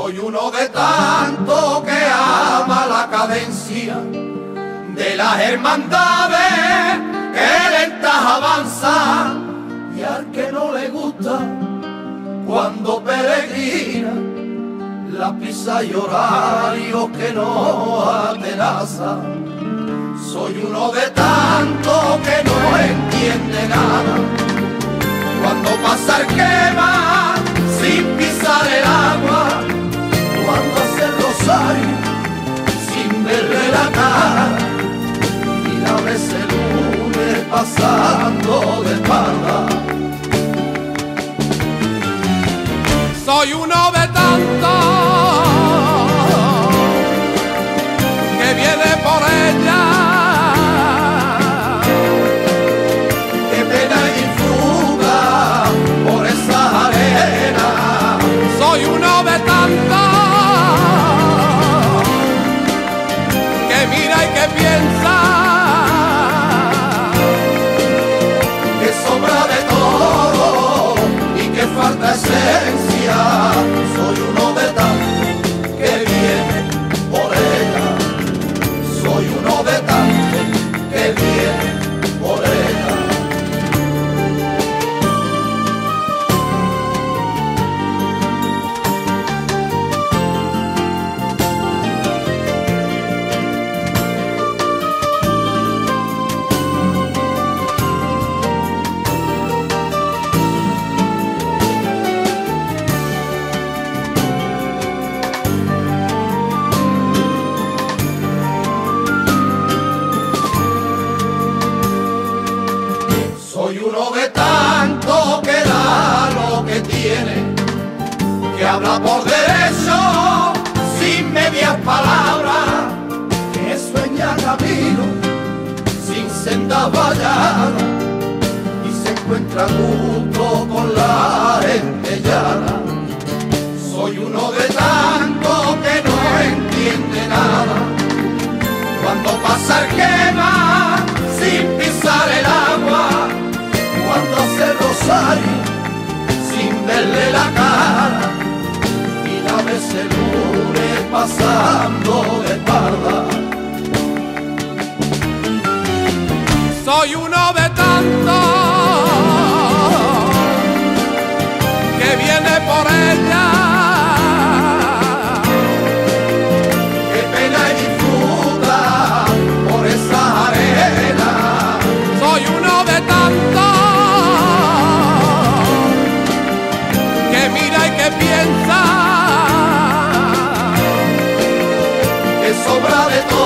Soy uno de tantos que ama la cadencia de las hermandades que lentas avanzan, y al que no le gusta cuando peregrina la prisa y horarios que no atenazan. Soy uno de tantos que no entiende nada cuando pasa el quema sin pisar el agua, cuando hace el rosario sin verle la cara, y la vez el lunes pasando de espalda. Soy uno de tantos que viene por ella, que pena y fuga por esa arena. soy uno de tantos que mira y que piensa, Que sobra de todo y que falta esencia. Soy uno de tantos que viene por ella. Soy uno de tantos que viene por ella. Soy uno de tantos que da lo que tiene, que habla por derecho sin medias palabras, que sueña camino sin sendas valladas y se encuentra a gusto con la gente llana. Soy uno de tantos que no entiende nada cuando pasa el quema sin pisar el agua, cuando hace el rosario sin verle la cara, y la vez el lunes pasando de espalda. soy uno de tantos que viene por ella, Que pena y disfruta por esa arena. soy uno de tantos que mira y que piensa, Que sobra de todo